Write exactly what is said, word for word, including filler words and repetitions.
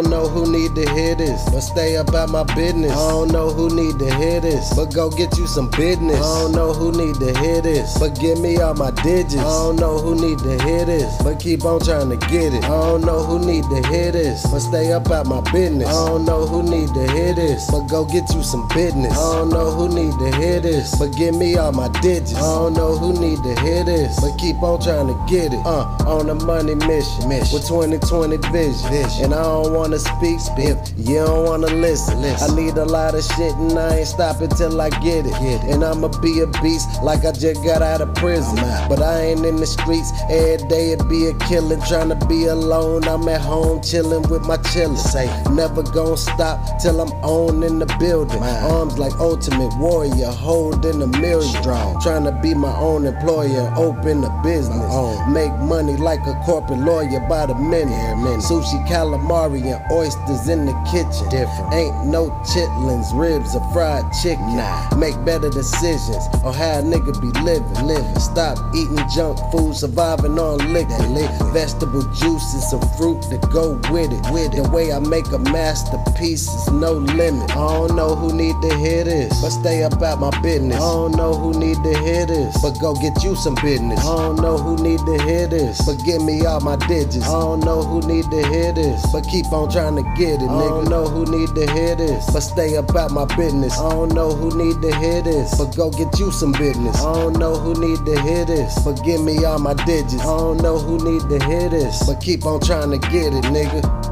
don't know who need to hear this, but stay about my business. I don't know who need to hear this, but go get you some business. I don't know who need to hear this, but give me all my digits. I don't know who need to hear this, but keep on trying to get it. I don't know who need to hear this, but stay about my business. I don't know who need to hear this, but go get you some business. I don't know who need to hear this, but give me all my digits. I don't know who need to hear this, but keep on trying to get it. Uh, on a money mission, mission. With twenty twenty vision. vision. And I don't wanna speak, speak. If you don't wanna listen, listen. I need a lot of shit and I ain't stopping till I get it. get it. And I'ma be a beast like I just got out of prison. But I ain't in the streets every day, it be a killing. Tryna be alone, I'm at home chillin' with my chillin'. Safe. Never gon' stop till I'm on in the building. Man. Arms like Ultimate Warrior, holding a million. Strong. Tryna be my own employer, open a business. Make money like a corporate lawyer by the minute. Yeah, minute. Sushi, calamari, and oysters in the kitchen. Different. Ain't no chitlins, ribs, or fried chicken. Nah. Make better decisions on how a nigga be living. living. Stop eating junk food, surviving on liquid. liquid. Vegetable juices and fruit that go with it. With it. The way I make a masterpiece is no limit. I don't know who need to hear this, but stay about my business. I don't know who need to hear this, but go get you some business. I don't know who need to hear this, but give me all my digits. I don't know who need to hear this, but keep on trying to get it, nigga. I don't know who need to hear this, but stay about my business. I don't know who need to hear this, but go get you some business. I don't know who need to hear this, but give me all my digits. I don't know who need to hear this, but keep on trying to get it, nigga.